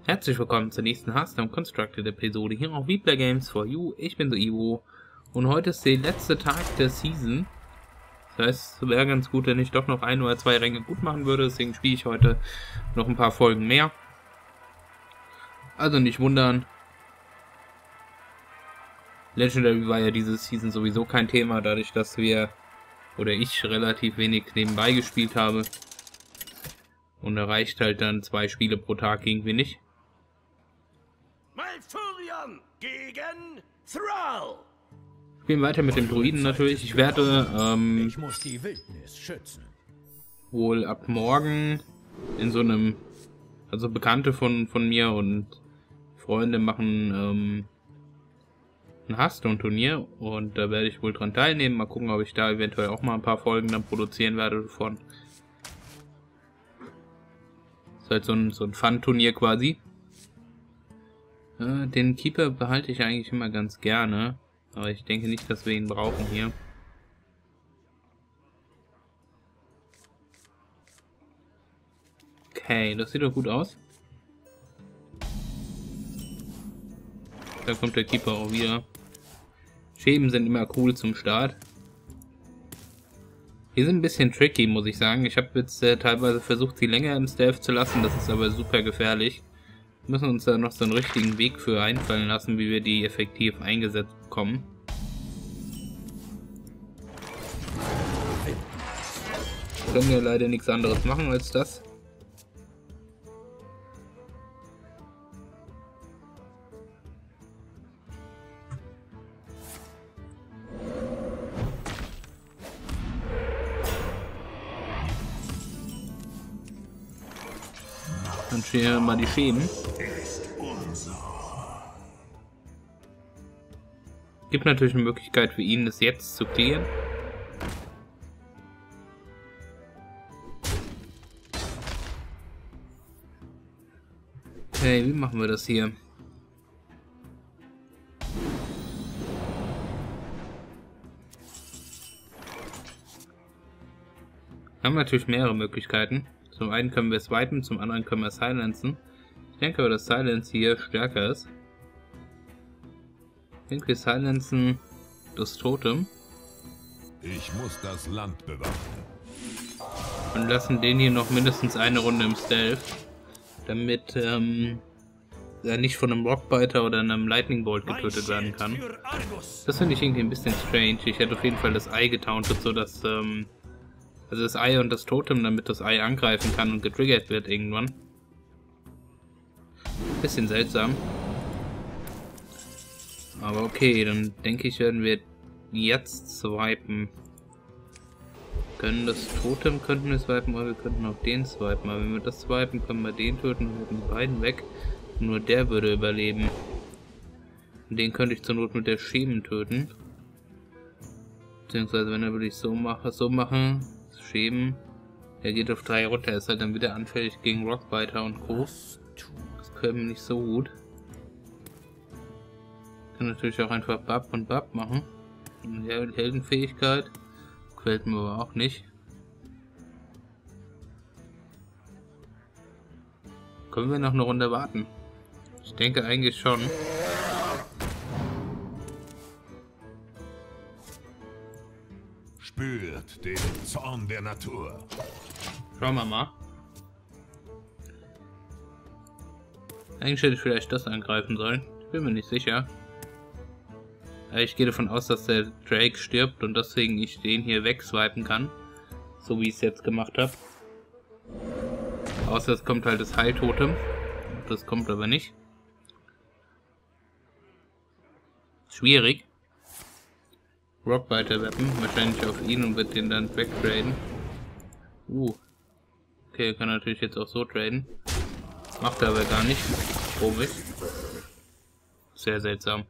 Herzlich willkommen zur nächsten Hearthstone Constructed Episode hier auf WePlay Games for You. Ich bin der Ivo und heute ist der letzte Tag der Season. Das heißt, es wäre ganz gut, wenn ich doch noch ein oder zwei Ränge gut machen würde. Deswegen spiele ich heute noch ein paar Folgen mehr. Also nicht wundern. Legendary war ja diese Season sowieso kein Thema, dadurch, dass wir oder ich relativ wenig nebenbei gespielt habe. Und da reicht halt dann 2 Spiele pro Tag irgendwie nicht. Malfurion gegen Thrall. Spielen weiter mit dem Druiden natürlich. Ich werde Ich muss die Wildnis schützen. wohl ab morgen in so einem, also Bekannte von mir und Freunde machen ein Hearthstone-Turnier und da werde ich wohl dran teilnehmen. Mal gucken, ob ich da eventuell auch mal ein paar Folgen dann produzieren werde davon. Ist halt so ein Fun-Turnier quasi. Den Keeper behalte ich eigentlich immer ganz gerne, aber ich denke nicht, dass wir ihn brauchen hier. Okay, das sieht doch gut aus. Da kommt der Keeper auch wieder. Schäben sind immer cool zum Start. Die sind ein bisschen tricky, muss ich sagen. Ich habe jetzt teilweise versucht, sie länger im Stealth zu lassen. Das ist aber super gefährlich. Wir müssen uns da noch so einen richtigen Weg für einfallen lassen, wie wir die effektiv eingesetzt bekommen. Wir können ja leider nichts anderes machen als das. Dann stehen wir mal die Schäben. Gibt natürlich eine Möglichkeit für ihn, das jetzt zu klären. Okay, wie machen wir das hier? Wir haben natürlich mehrere Möglichkeiten. Zum einen können wir swipen, zum anderen können wir silenzen. Ich denke aber, dass Silence hier stärker ist. Ich denke, wir silenzen das Totem. Ich muss das Land bewachen. Und lassen den hier noch mindestens eine Runde im Stealth. Damit er nicht von einem Rockbiter oder einem Lightning Bolt getötet werden kann. Das finde ich irgendwie ein bisschen strange. Ich hätte auf jeden Fall das Ei getauntet, sodass also das Ei und das Totem, damit das Ei angreifen kann und getriggert wird irgendwann. Bisschen seltsam. Aber okay, dann denke ich, werden wir jetzt swipen. Das Totem könnten wir swipen, aber wir könnten auch den swipen. Aber wenn wir das swipen, können wir den töten und hätten die beiden weg. Nur der würde überleben. Und den könnte ich zur Not mit der Schemen töten. Beziehungsweise wenn er würde ich so machen. Schäben. Er geht auf 3 runter, ist halt dann wieder anfällig gegen Rockbiter und Co. Das können wir nicht so gut. Kann natürlich auch einfach Bab und Bab machen. Und die Heldenfähigkeit gefällt mir aber auch nicht. Können wir noch eine Runde warten? Ich denke eigentlich schon. Spürt den Zorn der Natur. Schauen wir mal. Eigentlich hätte ich vielleicht das angreifen sollen. Ich bin mir nicht sicher. Ich gehe davon aus, dass der Drake stirbt und deswegen ich den hier wegswipen kann. So wie ich es jetzt gemacht habe. Außer es kommt halt das Heiltotem. Das kommt aber nicht. Schwierig. Rockbiter weapon, wahrscheinlich auf ihn und wird den dann wegtraden. Okay, er kann natürlich jetzt auch so traden. Macht er aber gar nicht. Komisch. Sehr seltsam.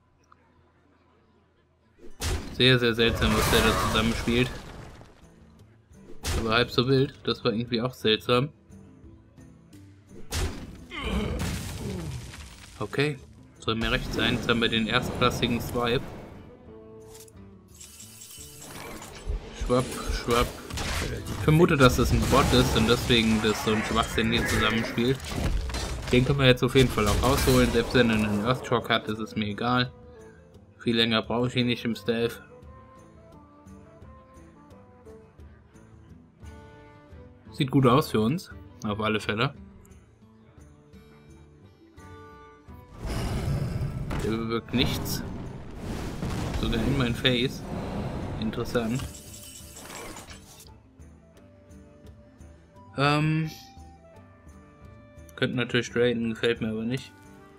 Sehr, sehr seltsam, was der da zusammenspielt. Aber halb so wild, das war irgendwie auch seltsam. Okay, soll mir recht sein. Jetzt haben wir den erstklassigen Swipe. Schwapp, schwapp. Ich vermute, dass das ein Bot ist und deswegen das so ein Schwachsinn hier zusammenspielt. Den können wir jetzt auf jeden Fall auch rausholen. Selbst wenn er einen Earthshock hat, ist es mir egal. Viel länger brauche ich ihn nicht im Stealth. Sieht gut aus für uns, auf alle Fälle. Der bewirkt nichts. Sogar in mein Face. Interessant. Könnten natürlich traden, gefällt mir aber nicht.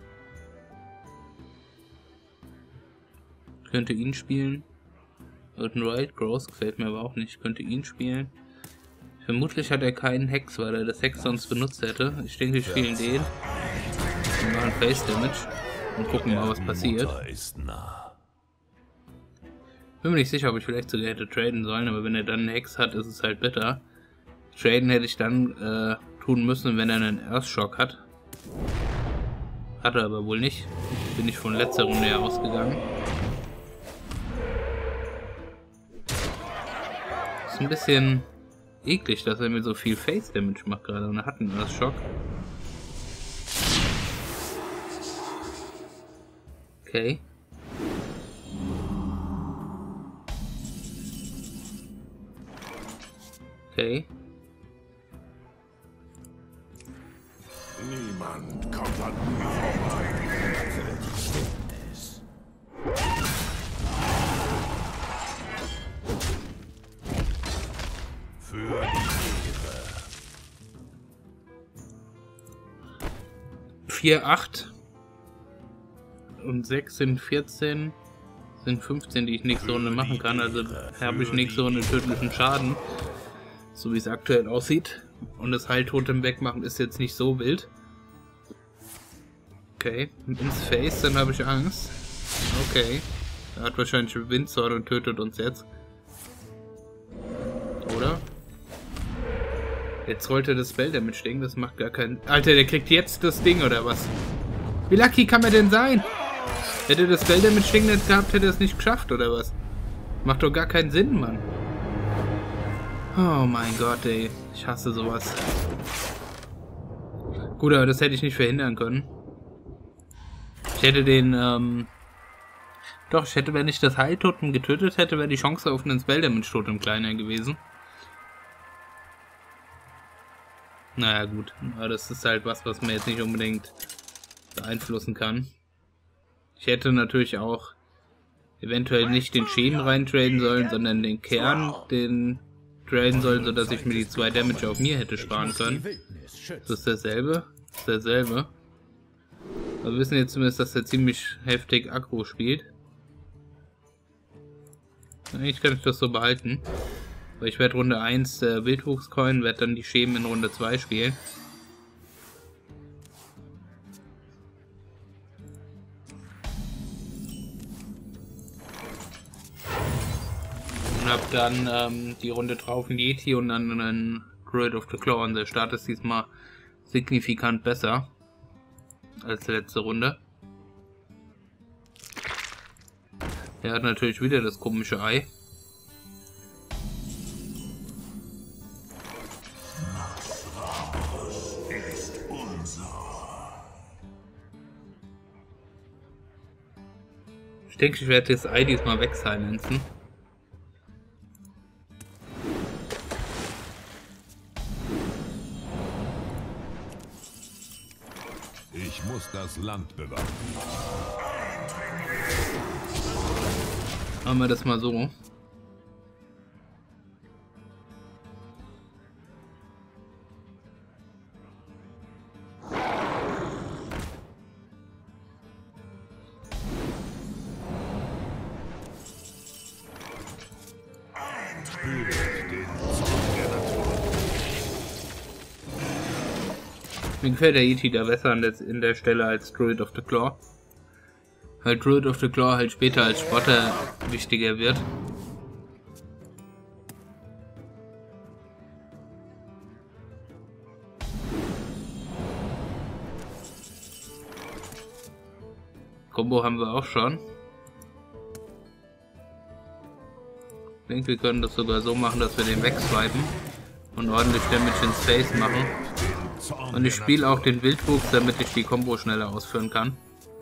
Könnte ihn spielen. Urban Wild Gross gefällt mir aber auch nicht. Könnte ihn spielen. Vermutlich hat er keinen Hex, weil er das Hex sonst benutzt hätte. Ich denke, wir spielen den. Wir machen Face Damage. Und gucken mal, was passiert. Bin mir nicht sicher, ob ich vielleicht sogar hätte traden sollen, aber wenn er dann einen Hex hat, ist es halt bitter. Traden hätte ich dann tun müssen, wenn er einen Earthshock hat. Hat er aber wohl nicht. Bin ich von letzter Runde her ausgegangen. Ist ein bisschen eklig, dass er mir so viel Face Damage macht gerade und er hat einen Earthshock. Okay. Okay. Niemand kommt an mir vorbei. Für die Ehre. 4, 8 und 6 sind 14, sind 15, die ich nächste Runde machen kann. Also habe ich nächste Runde tödlichen Schaden, so wie es aktuell aussieht. Und das Heiltotem wegmachen ist jetzt nicht so wild. Okay, ins Face, dann habe ich Angst. Okay, er hat wahrscheinlich Windsword und tötet uns jetzt. Oder? Jetzt rollt er das Spell Damage Ding, das macht gar keinen... Alter, der kriegt jetzt das Ding, oder was? Wie lucky kann er denn sein? Hätte das Spell Damage Ding nicht gehabt, hätte er es nicht geschafft, oder was? Macht doch gar keinen Sinn, Mann. Oh mein Gott, ey. Ich hasse sowas. Gut, aber das hätte ich nicht verhindern können. Ich hätte den, doch, ich hätte, wenn ich das Heiltotem getötet hätte, wäre die Chance auf einen Spell Damage Totem kleiner gewesen. Naja, gut. Aber das ist halt was man jetzt nicht unbedingt beeinflussen kann. Ich hätte natürlich auch eventuell nicht den Schäden reintraden sollen, sondern den Kern, den traden sollen, sodass ich mir die 2 Damage auf mir hätte sparen können. Das ist dasselbe. Das ist dasselbe. Aber wir wissen jetzt zumindest, dass er ziemlich heftig Aggro spielt. Eigentlich kann ich das so behalten. Aber ich werde Runde 1 Wildwuchs coin, werde dann die Schemen in Runde 2 spielen. Und hab dann die Runde drauf einen Yeti und dann einen Druid of the Claw. Und der Start ist diesmal signifikant besser als die letzte Runde. Er hat natürlich wieder das komische Ei. Ich denke, ich werde das Ei diesmal wegsilenzen. Ich muss das Land bewachen. Machen wir das mal so. Mir gefällt der Yeti da besser in der Stelle als Druid of the Claw. Weil Druid of the Claw halt später als Spotter wichtiger wird. Combo haben wir auch schon. Ich denke, wir können das sogar so machen, dass wir den wegswipen und ordentlich Damage ins Face machen. Zorn Und ich der spiele auch Natur. den Wildwuchs, damit ich die Combo schneller ausführen kann.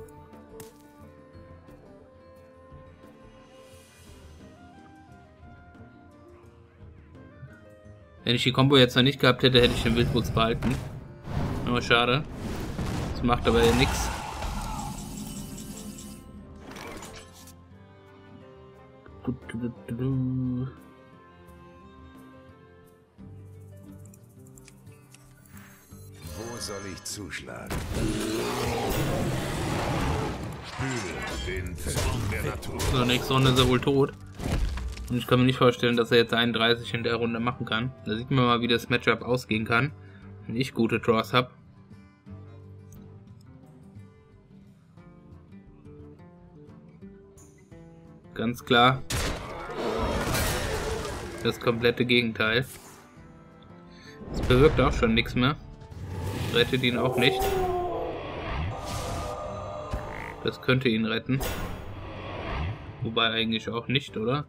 Wenn ich die Combo jetzt noch nicht gehabt hätte, hätte ich den Wildwuchs behalten. Aber schade. Das macht aber ja nichts. Wo soll ich zuschlagen? Spüre den Zorn der Natur. So, nächste Runde ist er wohl tot. Und ich kann mir nicht vorstellen, dass er jetzt 31 in der Runde machen kann. Da sieht man mal, wie das Matchup ausgehen kann, wenn ich gute Draws habe. Ganz klar. Das komplette Gegenteil. Das bewirkt auch schon nichts mehr. Rettet ihn auch nicht. Das könnte ihn retten. Wobei eigentlich auch nicht, oder?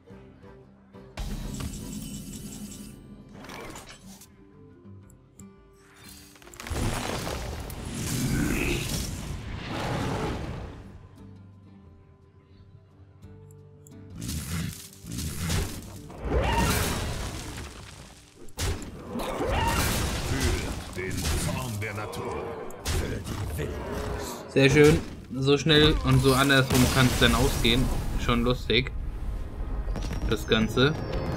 Den Zorn der Natur. Sehr schön. So schnell und so andersrum kann es dann ausgehen. Schon lustig. Das Ganze.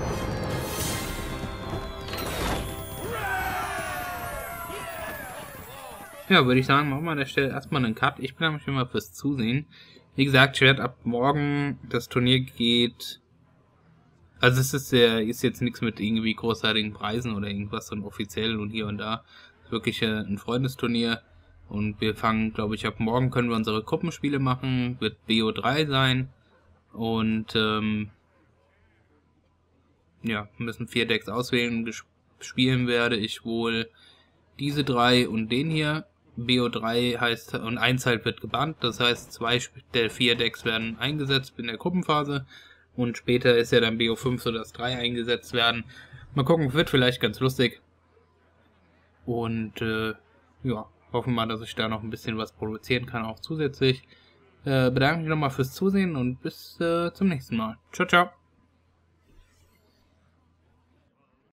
Ja, würde ich sagen, machen wir an der Stelle erstmal einen Cut. Ich bedanke mich immer fürs Zusehen. Wie gesagt, ich werde ab morgen, das Turnier geht... Also es ist jetzt nichts mit irgendwie großartigen Preisen oder irgendwas, sondern offiziell und hier und da. Es ist wirklich ein Freundesturnier. Und wir fangen, glaube ich, ab morgen können wir unsere Gruppenspiele machen. Wird BO3 sein. Und ja, müssen 4 Decks auswählen. Spielen werde ich wohl diese 3 und den hier. BO3 heißt, und 1 halt wird gebannt. Das heißt, 2 der 4 Decks werden eingesetzt in der Gruppenphase. Und später ist ja dann BO5 so, dass 3 eingesetzt werden. Mal gucken, wird vielleicht ganz lustig. Und ja, hoffen wir mal, dass ich da noch ein bisschen was produzieren kann, auch zusätzlich. Bedanke mich nochmal fürs Zusehen und bis zum nächsten Mal. Ciao, ciao.